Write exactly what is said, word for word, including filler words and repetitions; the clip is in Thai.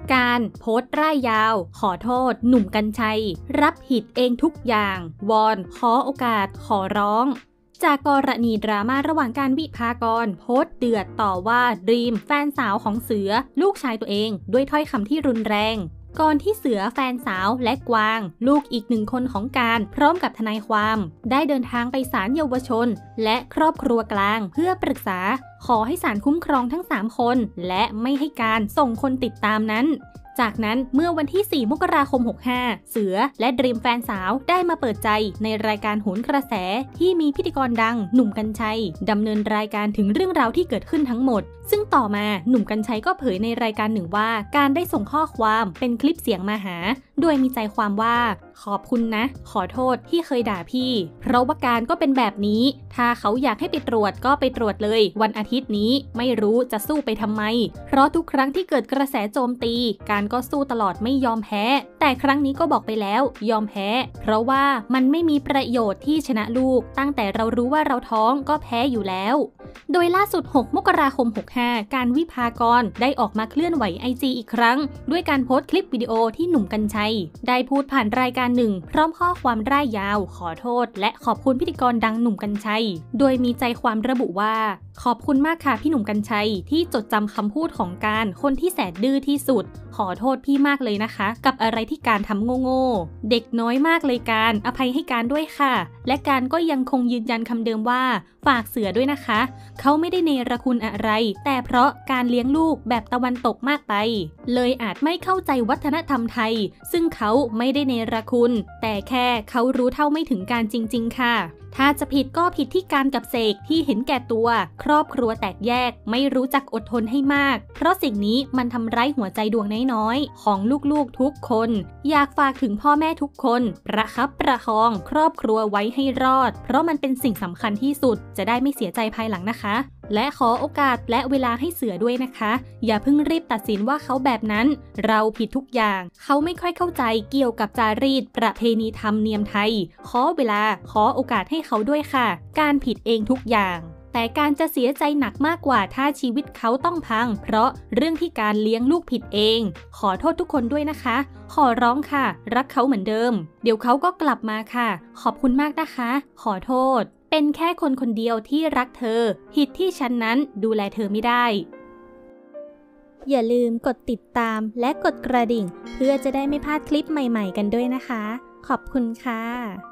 การโพสต์ร่ายยาวขอโทษหนุ่มกรรชัยรับผิดเองทุกอย่างวอนขอโอกาสขอร้องจากกรณีดราม่าระหว่างการวิภากรโพสต์เดือดต่อว่าดรีมแฟนสาวของเสือลูกชายตัวเองด้วยถ้อยคำที่รุนแรงก่อนที่เสือแฟนสาวและกวางลูกอีกหนึ่งคนของการพร้อมกับทนายความได้เดินทางไปศาลเยาวชนและครอบครัวกลางเพื่อปรึกษาขอให้ศาลคุ้มครองทั้งสามคนและไม่ให้การส่งคนติดตามนั้นจากนั้นเมื่อวันที่สี่มกราคมหกห้าเสือและดรีมแฟนสาวได้มาเปิดใจในรายการโหนกระแสที่มีพิธีกรดังหนุ่มกรรชัยดำเนินรายการถึงเรื่องราวที่เกิดขึ้นทั้งหมดซึ่งต่อมาหนุ่มกรรชัยก็เผยในรายการหนึ่งว่าการได้ส่งข้อความเป็นคลิปเสียงมาหาโดยมีใจความว่าขอบคุณนะขอโทษที่เคยด่าพี่เพราะว่าการก็เป็นแบบนี้ถ้าเขาอยากให้ไปตรวจก็ไปตรวจเลยวันอาทิตย์นี้ไม่รู้จะสู้ไปทำไมเพราะทุกครั้งที่เกิดกระแสโจมตีการก็สู้ตลอดไม่ยอมแพ้แต่ครั้งนี้ก็บอกไปแล้วยอมแพ้เพราะว่ามันไม่มีประโยชน์ที่ชนะลูกตั้งแต่เรารู้ว่าเราท้องก็แพ้อยู่แล้วโดยล่าสุดหกมกราคมหกห้าการวิภากรได้ออกมาเคลื่อนไหว ไอ จี อีกครั้งด้วยการโพสต์คลิปวิดีโอที่หนุ่มกรรชัยได้พูดผ่านรายการหนึ่งพร้อมข้อความร่ายยาวขอโทษและขอบคุณพิธีกรดังหนุ่มกรรชัยโดยมีใจความระบุว่าขอบคุณมากค่ะพี่หนุ่มกรรชัยที่จดจำคำพูดของการคนที่แสนดื้อที่สุดขอโทษพี่มากเลยนะคะกับอะไรที่การทำโง่ๆเด็กน้อยมากเลยการอภัยให้การด้วยค่ะและการก็ยังคงยืนยันคำเดิมว่าฝากเสือด้วยนะคะเขาไม่ได้เนรคุณอะไรแต่เพราะการเลี้ยงลูกแบบตะวันตกมากไปเลยอาจไม่เข้าใจวัฒนธรรมไทยซึ่งเขาไม่ได้เนรคุณแต่แค่เขารู้เท่าไม่ถึงการจริงๆค่ะถ้าจะผิดก็ผิดที่การกับเสกที่เห็นแก่ตัวครอบครัวแตกแยกไม่รู้จักอดทนให้มากเพราะสิ่งนี้มันทำร้ายหัวใจดวงน้อยๆของลูกๆทุกคนอยากฝากถึงพ่อแม่ทุกคนประคับประคองครอบครัวไว้ให้รอดเพราะมันเป็นสิ่งสำคัญที่สุดจะได้ไม่เสียใจภายหลังนะคะและขอโอกาสและเวลาให้เสือด้วยนะคะอย่าเพิ่งรีบตัดสินว่าเขาแบบนั้นเราผิดทุกอย่างเขาไม่ค่อยเข้าใจเกี่ยวกับจารีตประเพณีธรรมเนียมไทยขอเวลาขอโอกาสให้เขาด้วยค่ะการผิดเองทุกอย่างแต่การจะเสียใจหนักมากกว่าถ้าชีวิตเขาต้องพังเพราะเรื่องที่การเลี้ยงลูกผิดเองขอโทษทุกคนด้วยนะคะขอร้องค่ะรักเขาเหมือนเดิมเดี๋ยวเขาก็กลับมาค่ะขอบคุณมากนะคะขอโทษเป็นแค่คนคนเดียวที่รักเธอผิดที่ฉันนั้นดูแลเธอไม่ได้อย่าลืมกดติดตามและกดกระดิ่งเพื่อจะได้ไม่พลาดคลิปใหม่ๆกันด้วยนะคะขอบคุณค่ะ